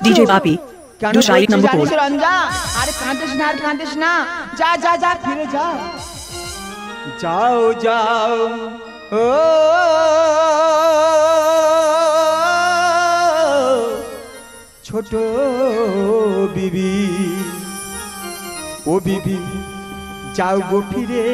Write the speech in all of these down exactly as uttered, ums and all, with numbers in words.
DJ Bapi दूसरा एक number code. रंजा अरे कांटिस ना कांटिस ना जा जा जा फिर जा जाओ जाओ ओ छोटो बीबी ओ बीबी जाओ गो फिरे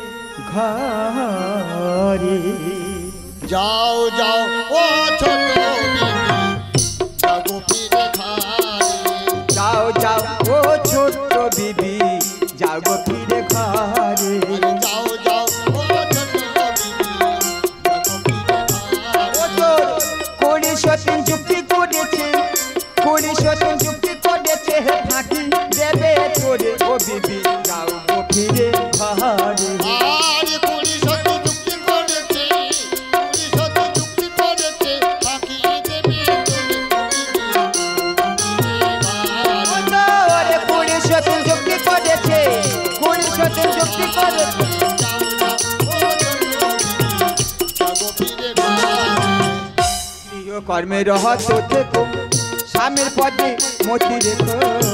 घरे जाओ जाओ ओ छोटो बीबी जाओ गो फिरे घरे जाओ जाओ ओ छोटो बीबी जाओ गो फिरे घरे जाओ जाओ ओ छोटो बीबी जाओ गो फिरे घरे कोड़ी शतन चुक्ति करेছে कोड़ी शतन चुक्ति करेছে ফাঁকি দেবে তোরে ও বিবি যাও গো ফিরে ঘরে আরে কোড়ি শত চুক্তি করেছে কোড়ি শত চুক্তি করেছে ফাঁকি দেবে তোরে ওরে কোড়ি শতন চুক্তি করেছে কোড়ি শতন চুক্তি করেছে কর্মে রহত থেকো স্বামীর পদে মতি রেখো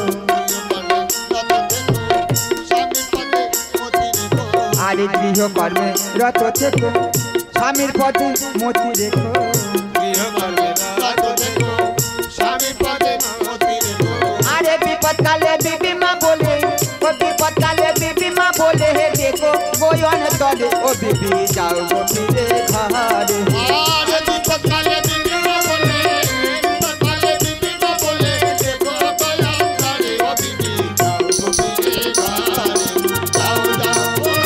আরে গৃহ কর্মে রত থেকো স্বামীর পদে মতি রেখো গৃহ কর্মে রত থেকো স্বামীর পদে মতি রেখো আরে বিপদ কালে বিবি মা বলে ও বিপদ কালে বিবি মা বলে হে দেখো গোয়ন তলে ও বিবি যাও গো ফিরে ঘরে আরে বিপদ কালে বিবি মা বলে বিপদ কালে বিবি মা বলে দেখো গোয়ন তলে ও বিবি যাও গো ফিরে ঘরে যাও যাও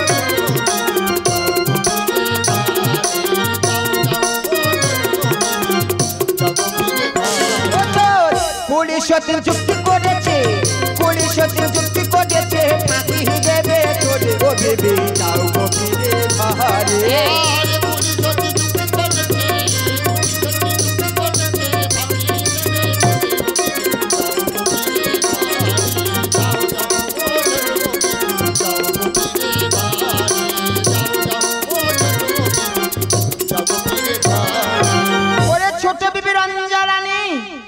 কোড়ি শতন চুক্তি করেছে কোড়ি শতন চুক্তি করেছে ফাঁকি দেবে তোরে ও বিবি যাও গো ফিরে ঘরে আরে কোড়ি শত চুক্তি করেছে কোড়ি শত চুক্তি করেছে ফাঁকি দেবে যাও যাও যাও গো ফিরে ঘরে যাও যাও গো ফিরে ঘরে ওরে ছোট বিবি রঞ্জা রানী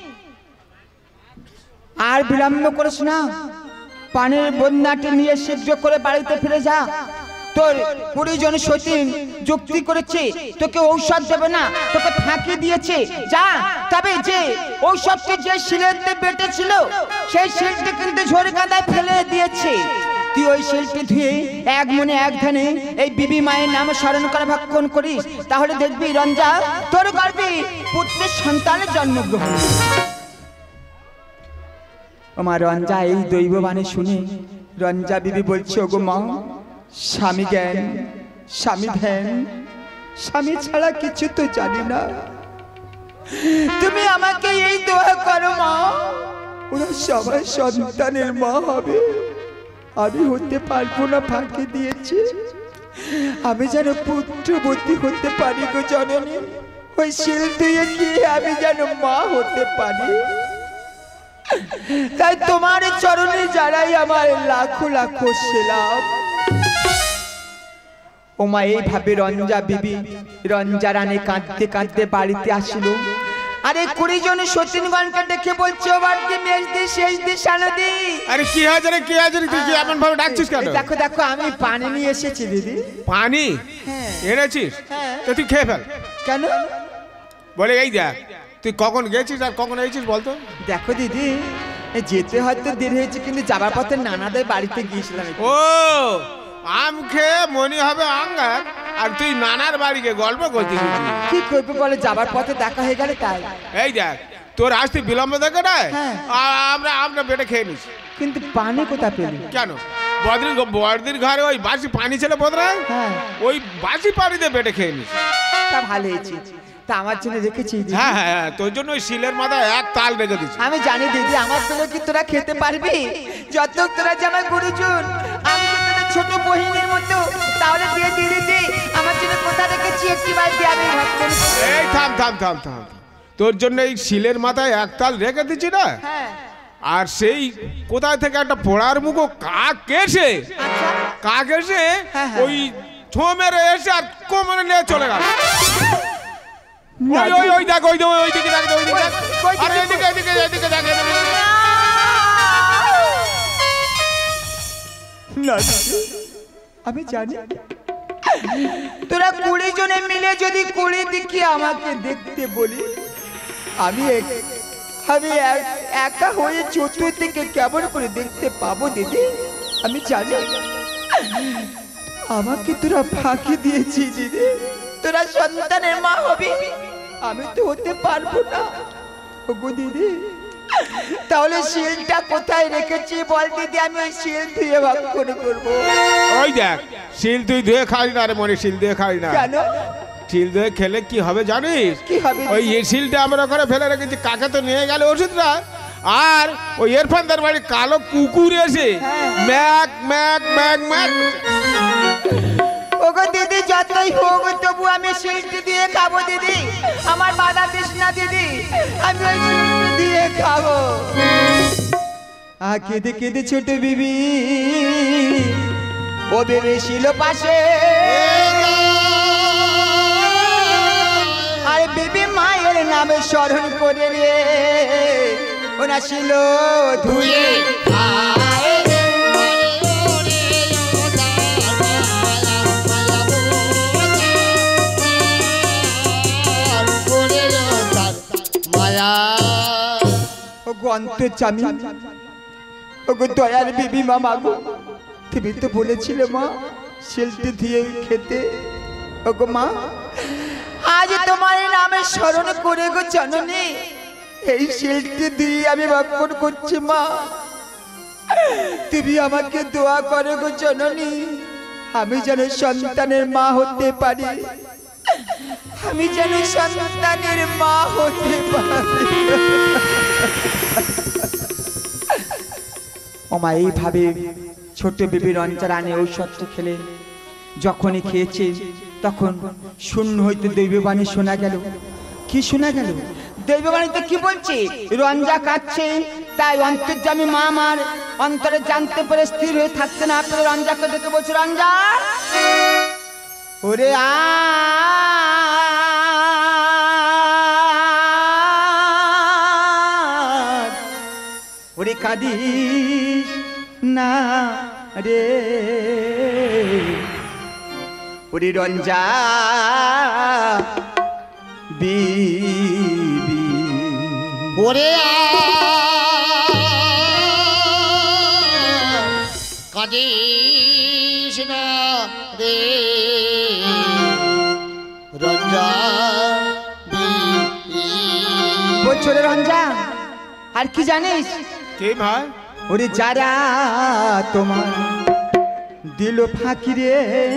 আর বিলম্ব করিস না পানির বন্যাটি নিয়ে শীঘ্র করে বাড়িতে ফিরে যা তোর কুড়ি জন সতীন যুক্তি করেছে তোকে ঔষধ দেবে না তোকে ফাঁকি দিয়েছে যা তবে যে ঔষধটি যে শিলেতে বেটেছিল সেই শিলটি কিন্তু ঝরে কাদায় ফেলে দিয়েছে তুই ওই শিলটি ধুয়ে এক মনে এক ধ্যানে এই বিবি মায়ের নাম স্মরণ করে ভক্ষণ করিস তাহলে দেখবি রঞ্জা তোর গর্ভে পুত্রের সন্তানের জন্মগ্রহণ আমার রঞ্জা এই দৈববাণী শুনে রঞ্জা বিবি বলছে ওগো মা স্বামী জ্ঞান স্বামী ধ্যান স্বামী ছাড়া কিছু তো জানি না তুমি আমাকে এই দোয়া করো মা ওরা সবাই সন্তানের মা হবে আমি হতে পারবো না ফাঁকি দিয়েছে আমি যেন পুত্রবতী হতে পারি গো জননী ওই শিল দিয়ে গিয়ে আমি যেন মা হতে পারি তাই তোমার চরণে যারাই আমার লাখো লাখো সেলাম ও মা এইভাবে রঞ্জা বিবি রঞ্জা রানী কাঁদতে কাঁদতে বাড়িতে আসিল আরে কুড়ি জন সতীনগণকে দেখে বলছে ও বাড়িতে মেজ দি শেষ দি সানদি আরে কি হয়েছে রে কি হয়েছে তুই কি এমন ভাবে ডাকছিস কেন দেখো দেখো আমি পানি নিয়ে এসেছি দিদি পানি এনেছিস তো তুই খেয়ে ফেল কেন বলে এই দেখ তুই কখন গেছিস আর কখন এসেছিস বলতো দেখো দিদি যেতে হয়তো দেরি হয়েছে কিন্তু যাবার পথে নানাদের বাড়িতে গিয়েছিলাম ও আম খেয়ে মনে হবে আঙ্গার আর তুই নানার বাড়িকে গল্প করতে গেছিস কি করবে বলে যাবার পথে দেখা হয়ে গেলে তাই এই দেখ তোর আসতে বিলম্ব দেখে না হ্যাঁ। আমরা আমরা বেটে খেয়ে নিস কিন্তু পানি কোথা পেলি কেন বদ্রির বদ্রির ঘরে ওই বাসি পানি ছিল বোধহয় হ্যাঁ ওই বাসি পানিতে বেটে খেয়ে নিস তা ভালো হয়েছে তা আমার জন্য রেখেছি দিদি। হ্যাঁ হ্যাঁ হ্যাঁ, তোর জন্য ওই শিলের মাথায় এক তাল রেখে দিচ্ছি আমি জানি দিদি আমার পেলে কি তোরা খেতে পারবি যত তোরা যে আমার গুরুজন আমি তো তোদের ছোট বহিনের মতো তাহলে দিয়ে দিয়ে দিদি আমার জন্য কোথা রেখেছি একটি বার দিয়ে আমি ভাবতেন এই থাম থাম থাম থাম তোর জন্য এই শিলের মাথায় এক তাল রেখে দিচ্ছি না হ্যাঁ আর সেই কোথায় থেকে একটা পোড়ার মুখো কাক এসে আচ্ছা কাক এসে হ্যাঁ, হ্যাঁ। ওই ছো মেরে এসে আর কোমরে নিয়ে চলে গেল ওই ওই ওই দেখ ওই ওই দিকে দেখ ওই দিকে দেখ আরে এদিকে এদিকে এদিকে দেখ না আমি জানি তোরা কুড়ি জনে মিলে যদি কুড়ি দিকে আমাকে দেখতে বলি আমি আমি একা হয়ে চতুর্দিকে কেমন করে দেখতে পাবো দিদি আমি জানি আমাকে তোরা ফাঁকি দিয়েছি দিদি তোরা সন্তানের মা হবি আমি তো হতে পারবো না ওগো দিদি তাহলে শিলটা কোথায় রেখেছি বল দিদি আমি ওই শিল ধুয়ে ভাগ করে করবো ওই দেখ শিল তুই ধুয়ে খাবি না রে মনে শিল ধুয়ে খাবি না কেন শিল ধুয়ে খেলে কি হবে জানিস কি হবে ওই এই শিলটা আমরা ওখানে ফেলে রেখেছি কাকে তো নিয়ে গেল ওষুধটা আর ওই ইরফানদার বাড়ি কালো কুকুর এসে ম্যাক ম্যাক ম্যাক ম্যাক ওগো দিদি যতই হোক তবু আমি শিলটি দিয়ে খাবো দিদি আমার বাধা দিস না দিদি আমি ওই শিলটি দিয়ে খাবো আ কেঁদে কেঁদে ছোট বিবি ও বেবে ছিল পাশে আর বিবি মায়ের নামে স্মরণ করে রে ওনা ছিল ধুয়ে অন্তর্যামী ওগো দয়ার বিবি মা মাগো তুমি তো বলেছিলে মা শিলটি দিয়ে খেতে ওগো মা আজ তোমার নামে স্মরণ করে গো জননী এই শিলটি দিয়ে আমি ভক্ষণ করছি মা তুমি আমাকে দোয়া করো গো জননী আমি যেন সন্তানের মা হতে পারি আমি যেন সন্তানের মা হতে পারি ওমা এইভাবে ছোট বেবি রঞ্জা রানী ঔষধ খেলে যখনই খেয়েছে তখন শূন্য হইতে দৈববাণী শোনা গেল কি শোনা গেল দৈববাণীতে কি বলছে রঞ্জা কাঁদছে তাই অন্তর্যামী মা আমার অন্তরে জানতে পারে স্থির হয়ে থাকতে না পেরে রঞ্জাকে ডেকে বলছে রঞ্জা ওরে আ ওরে কাঁদিস না রে ওরে রঞ্জা বিবি ওরে কাঁদিস না রে রঞ্জা বলছো রে রঞ্জা আর কি জানিস কে ভাই ওরে যারা তোমার দিল ফাঁকি রে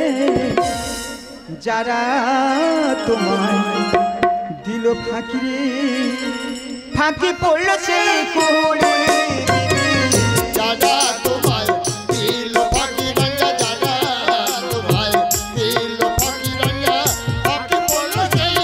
যারা তোমার দিল ফাঁকি রে ফাঁকি পড়লো সে কোলে দাদা তোমার দিল ফাঁকি রঞ্জা দাদা তোমার দিল ফাঁকি রঞ্জা ফাঁকি পড়লো সেই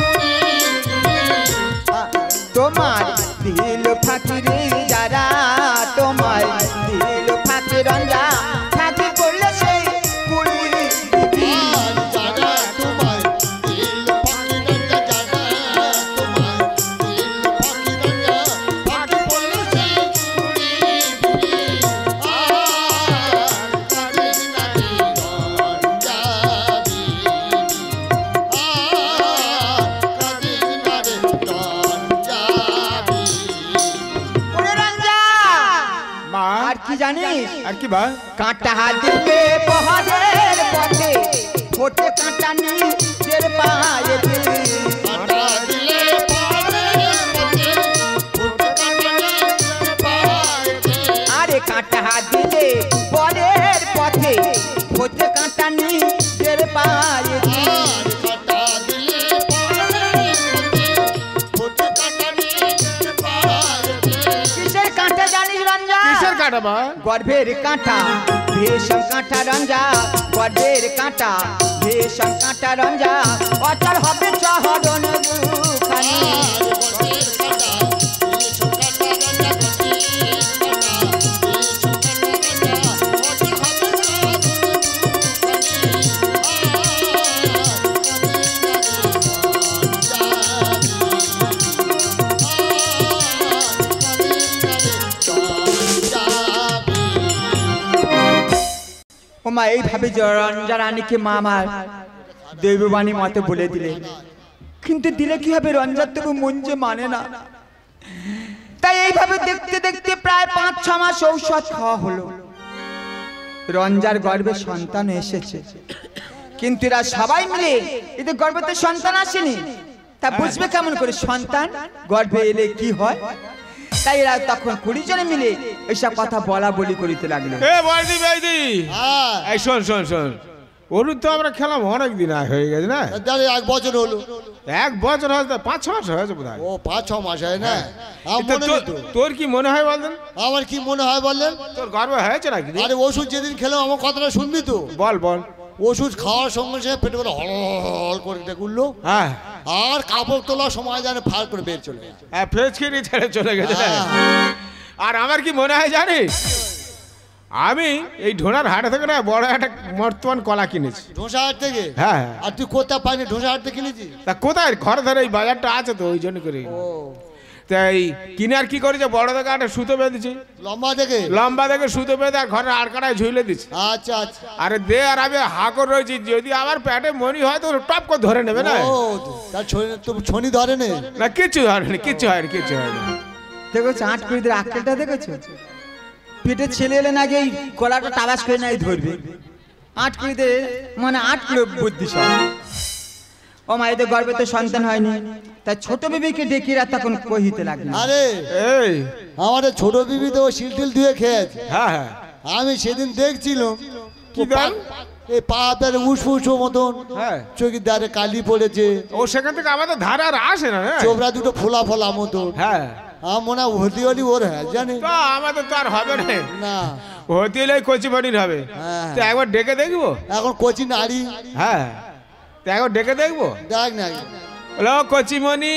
তোমার দিল ফাঁকি রে যারা তোমার দিল ফাঁকি রঞ্জা ফাঁকি পড়লো সে কোলে দাদা তোমার দিল ফাঁকি রঞ্জা দাদা তোমার দিল ফাঁকি রঞ্জা ফাঁকি পড়লো সেই কি জানিস আর কি ভাই কাঁটা দিলে বহরের পথে ফোটে কাঁটা নিজের পায়ে কাঁটা দিলে পায়ের পথে ফুটে কাঁটা নিজের পায়ে আরে কাঁটা দিলে বরের পথে ফোটে কাঁটা নিজের পায়ে আর কাঁটা দিলে পায়ের পথে ফুটে কাঁটা নিজের পায়ে কিসের কাঁটা জানিস রঞ্জা কিসের কাটা ভাই গর্ভের কাঁটা ভীষণ কাঁটা রঞ্জা গর্ভের কাঁটা ভীষণ কাঁটা রঞ্জা অচল হবে চহরণ দুখানি ও মা এইভাবে রঞ্জা রানীকে মা আমার দৈববাণী মতে বলে দিলে, কিন্তু দিলে কি হবে, রঞ্জার তবু মন যে মানে না। তাই এইভাবে দেখতে দেখতে প্রায় পাঁচ ছ মাস ঔষধ খাওয়া হলো। রঞ্জার গর্ভে সন্তান এসেছে, কিন্তু এরা সবাই মিলে এদের গর্ভে তো সন্তান আসেনি, তা বুঝবে কেমন করে সন্তান গর্ভে এলে কি হয়। তাই এরা তখন কুড়ি জনে মিলে এইসব কথা বলা বলি করিতে লাগলো। এ বৈদি বৈদি, এই শোন শোন শোন, ওরু তো আমরা খেলাম অনেক দিন হয়ে গেছে না, এক বছর হলো। এক বছর হয়েছে, পাঁচ ছ মাস হয়েছে বোধ হয়। ও পাঁচ ছ মাস হয় না? তোর কি মনে হয় বললেন? আমার কি মনে হয় বললেন? তোর গর্ব হয়েছে নাকি? আরে ওষুধ যেদিন খেলাম আমার কথাটা শুনবি তো? বল বল। ওষুধ খাওয়ার সঙ্গে সঙ্গে পেটে করে হল করে উঠলো, হ্যাঁ, আর কাপড় তোলার সময় জানে ফার করে বের চলে গেছে। হ্যাঁ, ফ্রেশ খেয়ে ছেড়ে চলে গেছে। আর আমার কি মনে হয় জানিস, আমি এই ঢোনার হাটে থেকে না বড় একটা বর্তমান কলা কিনেছি। ঢোসা হাট থেকে? হ্যাঁ। আর তুই কোথায় পাইনি? ঢোসা হাট থেকে কিনেছি? তা কোথায়, ঘরে ধরে এই বাজারটা আছে তো, ওই জন্য করে। তাই কিনে আর কি করেছে, বড় থেকে একটা সুতো বেঁধেছি, লম্বা থেকে লম্বা থেকে সুতো বেঁধে আর ঘরের আড়কাটায় ঝুলে দিচ্ছি। আচ্ছা আচ্ছা। আরে দে, আর আমি হাকর রয়েছি, যদি আমার পেটে মনি হয় তো টপ করে ধরে নেবে না। ও তার ছনি ধরে নে না, কিচ্ছু ধরেনি, কিচ্ছু হয়নি, কিচ্ছু হয়নি। দেখেছো আট কুড়িদের আক্কেলটা দেখেছো? পেটে ছেলে এলে নাকি এই গলাটা টাবাস করে নাই ধরবে। আট কুড়িদের মানে আট কিলো বুদ্ধি সব। ও মা এদের গর্ভে তো সন্তান হয়নি, তাই ছোট বিবিকে ডেকে রাত তখন কহিতে লাগলো। আরে এই আমাদের ছোট বিবি তো শিলটিল ধুয়ে খেয়েছে। হ্যাঁ হ্যাঁ, আমি সেদিন দেখছিলাম কি গান, এই পাতার উসফুসো মতন, হ্যাঁ, চোখের ধারে কালি পড়েছে, ও সেখান থেকে আমাদের ধারে আর আসে না। চোখরা দুটো ফোলা ফোলা মতন। হ্যাঁ, আমার মনে হয় হতি হলি ওর, হ্যাঁ জানি তো আমাদের তো আর হবে না, না হতে হলে কচি বাড়ির হবে। হ্যাঁ। তো একবার ডেকে দেখবো। এখন কচি নারী, হ্যাঁ, তো একবার ডেকে দেখবো। দেখ না হ্যালো কচিমণি,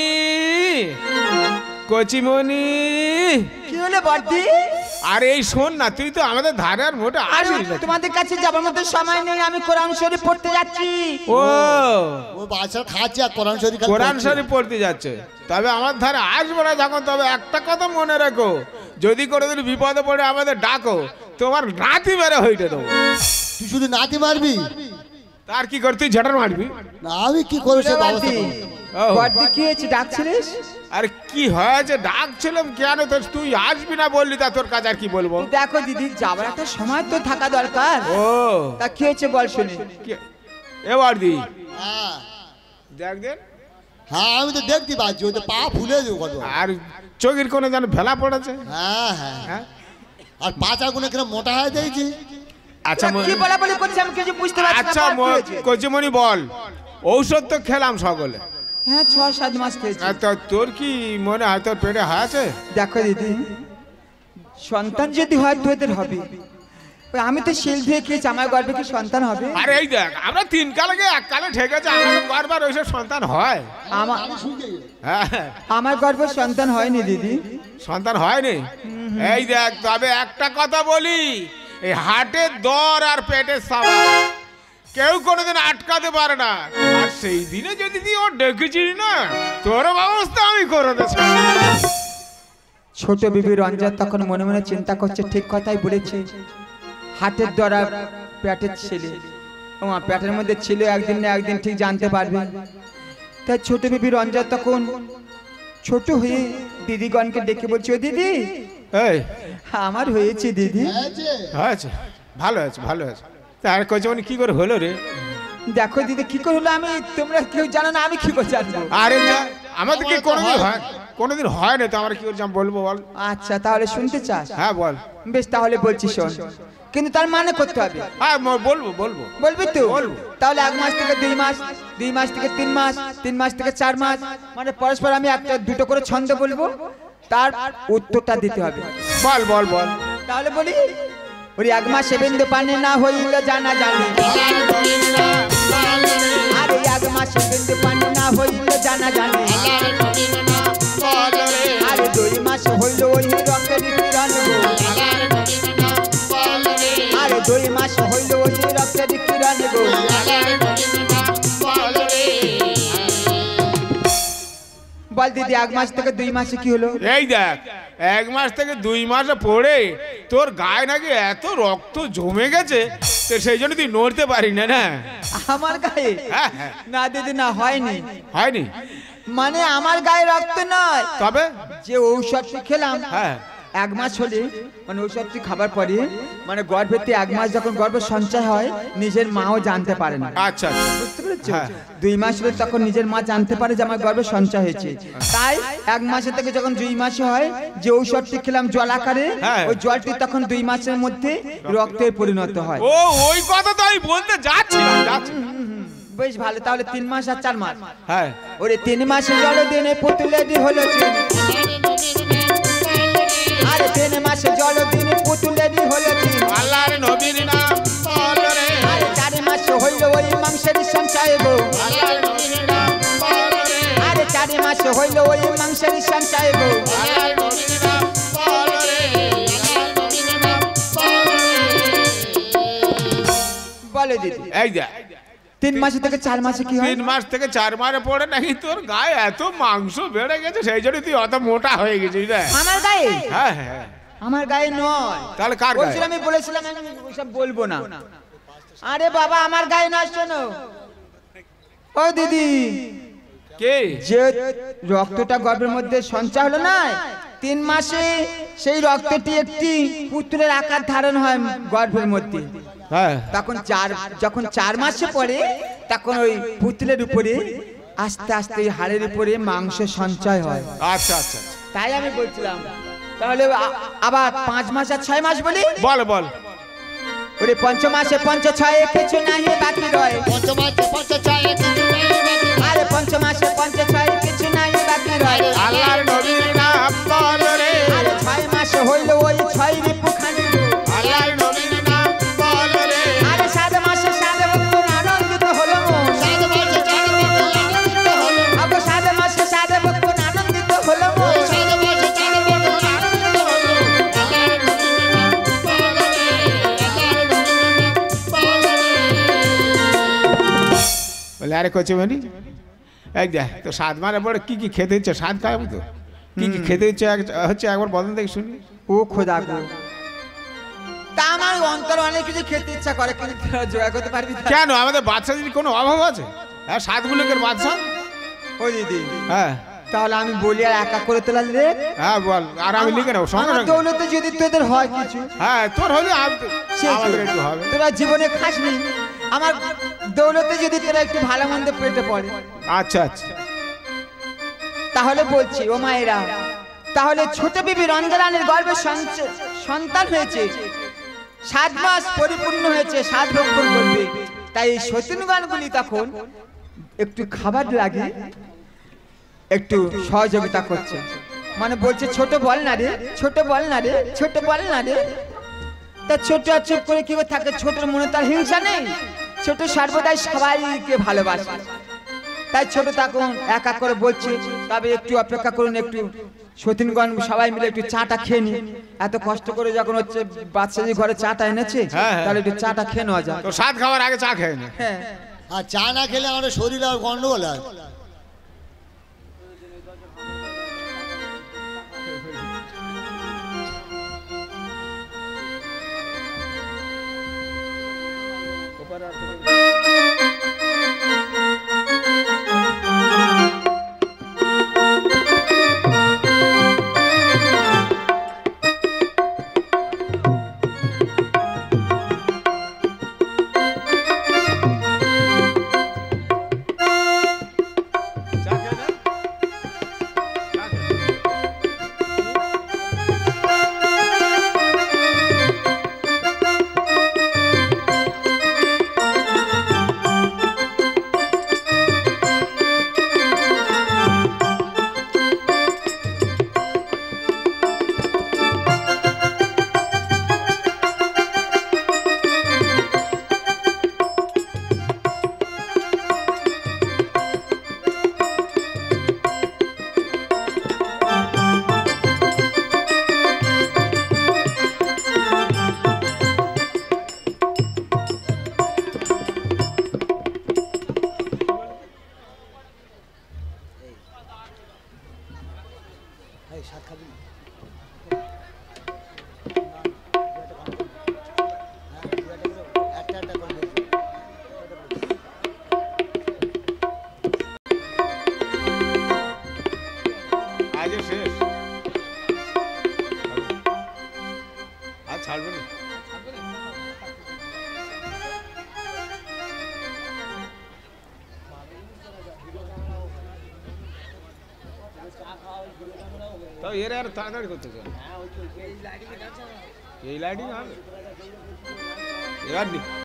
কচিমণি। কি হলো বর্দি? আর এই শোন না, তুই তো আমাদের ধারে আর মোটা আসিস না। তোমাদের কাছে যাবার মতো সময় নেই, আমি কোরআন শরীফ পড়তে যাচ্ছি। ও ও বাচ্চা খাচ্ছে আর কোরআন শরীফ কোরআন শরীফ পড়তে যাচ্ছে, তবে আমার ধারে আসবো না যখন, তবে একটা কথা মনে রাখো, যদি কোনোদিন বিপদে পড়ে আমাদের ডাকো, তোমার নাতি মেরে হইতে দেবো। তুই শুধু নাতি মারবি? তার কি কর, তুই ঝাঁটার মারবি? না আমি কি করে সে ব্যবস্থা করব? বর্দি কি হয়েছে, ডাকছিলিস? আরে কি হয়েছে, ডাকছিলাম কেন, তোর তুই আসবি না বললি, তা তোর কাজ আর কি বলবো। দেখো দিদি, যাবার একটা সময় তো থাকা দরকার। ও তা কি হয়েছে বল শুনি। এবার দি হ্যাঁ দেখ দেন। হ্যাঁ আমি তো দেখতে পাচ্ছি, ওই তো পা ফুলে যাবে কত, আর চোখের কোনো যেন ভেলা পড়েছে। হ্যাঁ হ্যাঁ হ্যাঁ, আর পাঁচা গুলো কিরম মোটা হয়ে দেখছি। আচ্ছা কি বলা বলি করছি আমি কিছু বুঝতে পারছি না। আচ্ছা বল, কি হয়েছে? কচিমণি বল, ঔষধ তো খেলাম সকলে। হ্যাঁ ছ সাত মাস খেয়েছি। আর তো তোর কি মনে হয়, তোর পেটে আছে? দেখো দিদি, সন্তান যদি হয় তো এদের হবে। ওই আমি তো শিল ধুয়ে খেয়েছি, আমার গর্ভে কি সন্তান হবে? আরে এই দেখ, আমরা তিন কালে এক কালে ঠেকেছে, আমাদের বারবার ওইসব সন্তান হয়। আমার হ্যাঁ, আমার গর্ভে সন্তান হয়নি দিদি। সন্তান হয়নি? এই দেখ, তবে একটা কথা বলি, এই হাটের দর আর পেটের সাবা কেউ কোনোদিন আটকাতে পারে না। আর সেই দিনে যদি তুই ওর ডেকেছিস না, তোর ব্যবস্থা আমি করে দেছি। ছোট বিবি রঞ্জা তখন মনে মনে চিন্তা করছে, ঠিক কথাই বলেছে, হাটের দ্বারা পেটের ছেলে, ও মা পেটের মধ্যে ছিল, একদিন না একদিন ঠিক জানতে পারবে। তাই ছোট বিবি রঞ্জা তখন ছোট হয়ে দিদিগণকে ডেকে বলছে, ও দিদি এই আমার হয়েছে দিদি। হয়েছে, ভালো আছে, ভালো আছে। তার কচিমণি কি করে হলো রে? দেখো দিদি কি করে হলো, আমি তোমরা কেউ জানো না, আমি কি করে জানবো? আরে যা, আমাদের কি কোনোদিন হয়, কোনোদিন হয় না তো, আমরা কি করে জান বলবো বল? আচ্ছা তাহলে শুনতে চাস? হ্যাঁ বল। বেশ তাহলে বলছি শোন, কিন্তু তার মানে করতে হবে। হ্যাঁ বলবো বলবো। বলবি তো? বলবো। তাহলে এক মাস থেকে দুই মাস, দুই মাস থেকে তিন মাস, তিন মাস থেকে চার মাস, মানে পরস্পর আমি একটা দুটো করে ছন্দ বলবো, তার উত্তরটা দিতে হবে। বল বল বল। তাহলে বলি, ওই এক মাসে বিন্দু পানি না হইল জানা জানি, আর এক মাসে বিন্দু পানি না হইল জানা জানি, আর দুই মাস হইল ওই রক্তের কিরণ গো, আর দুই মাস হইল ওই রক্তের কিরণ গো। বল দিদি, এক মাস থেকে দুই মাসে কি হলো? এই দেখ, এক মাস থেকে দুই মাসে পড়ে তোর গায়ে নাকি এত রক্ত জমে গেছে তো সেই জন্য তুই নড়তে পারি না না আমার গায়ে হ্যাঁ, হ্যাঁ। না দিদি না হয়নি, হয়নি মানে আমার গায়ে রক্ত নয়, তবে যে ঔষধটি খেলাম হ্যাঁ এক মাস হলে মানে ঔষধটি খাবার পরে মানে গর্ভেতে এক মাস যখন গর্ভ সঞ্চয় হয় নিজের মাও জানতে পারে না। আচ্ছা আচ্ছা বুঝতে পেরেছো? হ্যাঁ। দুই মাস হলে তখন নিজের মা জানতে পারে যে আমার গর্ভে সঞ্চয় হয়েছে। তাই এক মাসের থেকে যখন দুই মাসে হয় যে ঔষধটি খেলাম জল আকারে, হ্যাঁ। ওই জলটি তখন দুই মাসের মধ্যে রক্তে পরিণত হয়। ও ওই কথা তো আমি বলতে যাচ্ছিলাম যাচ্ছি বেশ ভালো, তাহলে তিন মাস আর চার মাস। হ্যাঁ ওরে তিন মাসে জল দিনে পুতুলেডি হলো চিনি, আরে তিন মাসে জল দিনে পুতুলেডি হলো চিনি, আল্লাহর নবীর নাম বল রে আরে চার মাসে হইল ওই মাংসের সঞ্চয় গো, আল্লাহর নবীর নাম বল রে আরে চার মাসে হইল ওই মাংসের সঞ্চয় গো, আল্লাহর নবীর নাম বল রে আল্লাহর নবীর নাম বল রে বলে দিদি এই যা তিন মাসে থেকে চার মাসে কি হয়? তিন মাস থেকে চার মাসে পড়ে নাকি তোর গায়ে এত মাংস বেড়ে গেছে সেই জন্য তুই অত মোটা হয়ে গেছিস রে আমার গায়ে? হ্যাঁ হ্যাঁ আমার গায়ে নয়, তাহলে কার গায়ে? বলছিলাম আমি বলেছিলাম আমি ওসব বলবো না। আরে বাবা আমার গায়ে নয়, শোনো ও দিদি, কে যে রক্তটা গর্ভের মধ্যে সঞ্চয় হলো না তিন মাসে, সেই রক্তটি একটি পুতুলের আকার ধারণ হয় গর্ভের মধ্যে। হ্যাঁ তখন চার যখন চার মাসে পরে তখন ওই পুতুলের উপরে আস্তে আস্তে ওই হাড়ের উপরে মাংস সঞ্চয় হয়। আচ্ছা আচ্ছা তাই আমি বলছিলাম তাহলে আ- আবার পাঁচ মাস আর ছয় মাস বলি, বল বল ওরে পঞ্চ মাসে পঞ্চ ছয় কিছু নাহি বাকি রয়, পঞ্চমাতে পঞ্চছয়ে কিছু নেই বাকি, আরে পঞ্চ মাসে পঞ্চ ছয় কিছু নাহি বাকি রয়, আল্লাহর নবীর নাম বল রে আরে ছয় মাসে হইল ওই ছয় রিপু খানি, আল্লাহর নবীর নাম বল রে আরে সাত মাসে সাত বছর আনন্দিত হলো মন, সাত মাসে চার বছর আনন্দিত হলো, আগে সাত মাসে সাত বছর আনন্দিত হলো মন, সাত মাসে চার বছর আনন্দিত হলো, আল্লাহর নবীর নাম বল রে আল্লাহর নবীর নাম বল রে। বলে আরে কচি মানি এই দেখ তো সাত মারে পরে কি কি খেতে ইচ্ছে সাত খাবো তো কি কি খেতে ইচ্ছে এক- হচ্ছে একবার বলেন দেখি শুনি ও খোদা গো, তা আমার অন্তর অনেক কিছু খেতে ইচ্ছা করে কিন্তু তোরা জোগাড় করতে পারবি না। কেন আমাদের বাচ্চাদের কোনো অভাব আছে হ্যাঁ সাত গুলোকের বাচ্চা ও দিদি হ্যাঁ তাহলে আমি বলি আর একা করে তোলাল রে, হ্যাঁ বল আর আমি লিখে নেবো সঙ্গে আমার সঙ্গে দৌলতে যদি তোদের হয় কিছু হ্যাঁ তোর হলে আম- সে আমাদের একটু হবে তোরা জীবনে খাসনি, আমার দৌলতে যদি তোরা একটু ভালো মন্দ পেটে পড়ে আচ্ছা আচ্ছা তাহলে বলছি ও মায়েরা, তাহলে ছোট বিবি রঞ্জরানের গর্ভে সঞ্চ- সন্তান হয়েছে, সাত মাস পরিপূর্ণ হয়েছে, সাত ভক্ষণ করবে, তাই এই সতীনগণগুলি তখন একটু খাবার লাগে একটু সহযোগিতা করছে, মানে বলছে ছোট বল না রে, ছোট বল না রে, ছোট বল না রে, তা ছোট আর চুপ করে কি করে থাকে, ছোটর মনে তার হিংসা নেই, ছোট সর্বদাই সবাইকে ভালোবাসে, তাই ছোট তখন এক এক করে বলছে তবে একটু অপেক্ষা করুন, একটু সতীনগণ সবাই মিলে একটু চাটা খেয়ে নি, এত কষ্ট করে যখন হচ্ছে বাচ্চাদের ঘরে চাটা এনেছে হ্যাঁ, হ্যাঁ। তাহলে একটু চাটা খেয়ে নেওয়া যায়। তো সাত খাবার আগে চা খেয়ে নে হ্যাঁ আর চা না খেলে আমাদের শরীর আর গন্ডগোল হয়। ছাড়বে না তো এর আর তাড়াতাড়ি করতে চান এই লাইটিং হবে এবার